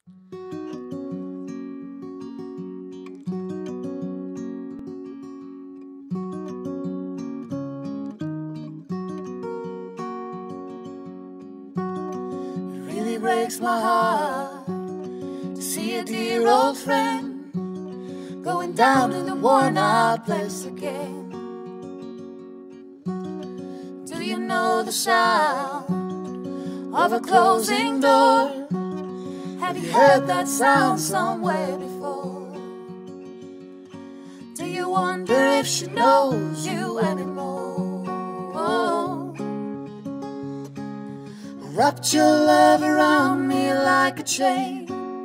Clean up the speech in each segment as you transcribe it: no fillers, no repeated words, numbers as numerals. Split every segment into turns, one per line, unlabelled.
It breaks my heart to see a dear old friend going down to the worn-out place again. Do you know the sound of a closing door? Have you heard that sound somewhere before? Do you wonder if she knows you anymore? Wrapped your love around me like a chain,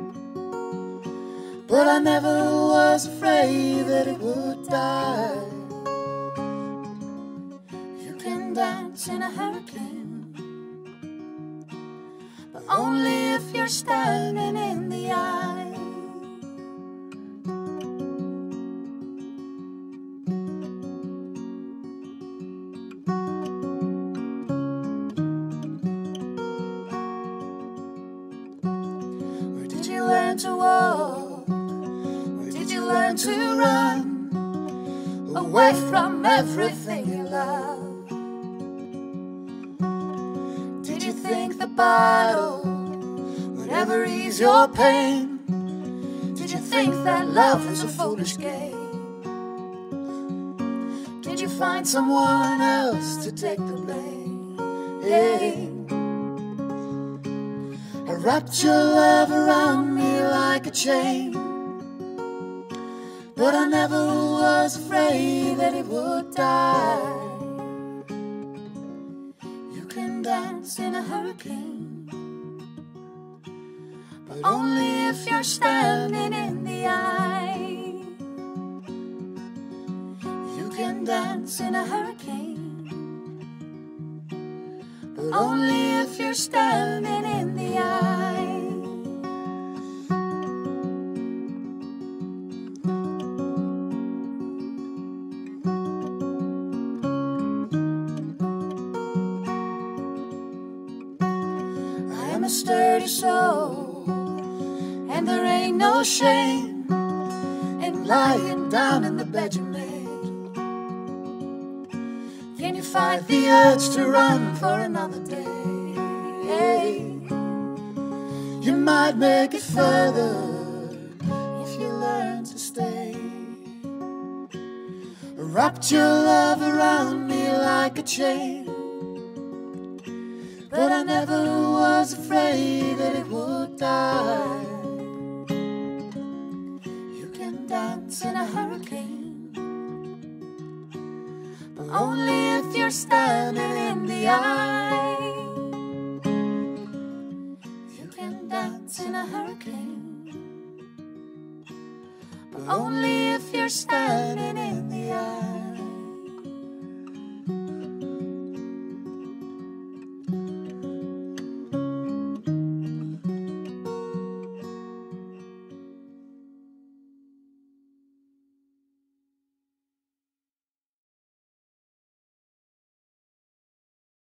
but I never was afraid that it would die. You can dance in a hurricane, but only if you're standing in the eye. To walk, or did you learn to run away from everything you love? Did you think the battle would ever ease your pain? Did you think that love was a foolish game? Did you find someone else to take the blame? Hey. I wrapped your love around me like a chain, but I never was afraid that it would die. You can dance in a hurricane, but only if you're standing in the eye. You can dance in a hurricane, but only if you're standing in the eye. I am a sturdy soul, and there ain't no shame in lying down in the bed you made. Can you fight the urge to run for another day? You might make it further if you learn to stay. Wrapped your love around me like a chain, but I never was afraid that it would die. You can dance in a hurricane, but only if you're standing in the eye. You can dance in a hurricane, but only if you're standing